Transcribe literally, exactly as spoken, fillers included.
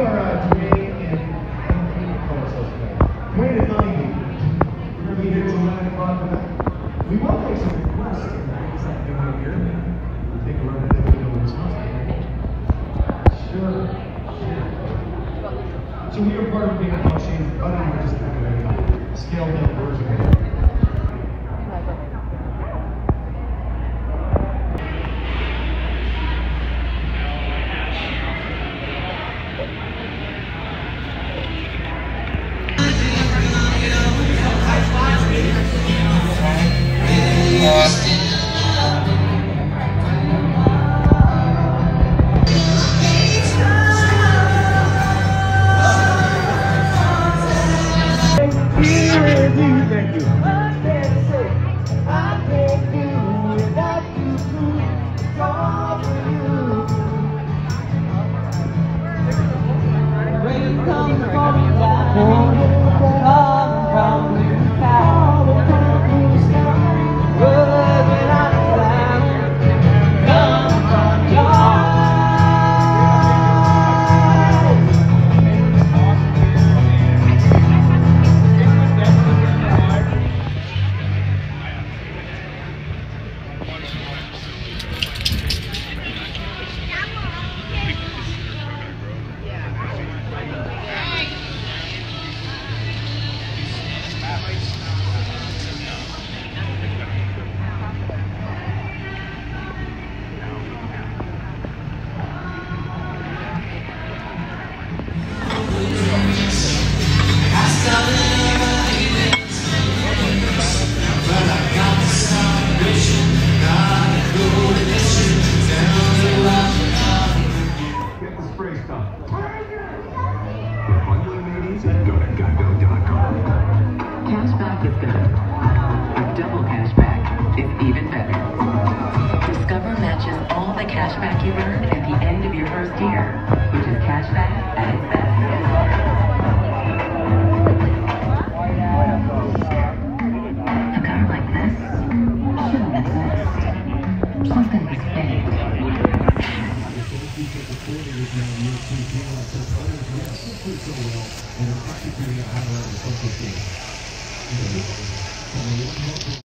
are uh, Dwayne and oh, so sorry. Dwayne and Honey. We're going to be here till nine o'clock tonight. We will take some requests tonight. Is that going to be here? We'll take a run at it. We'll responsible. Sure. Sure. So we are part of Big Machine. But we're just kind of a scaled up version of it. Cashback is good, but double cashback is even better. Discover matches all the cashback you earn at the end of your first year, which is cashback at its best. A car like this shouldn't exist. Something was faked. And executing a high level of social things.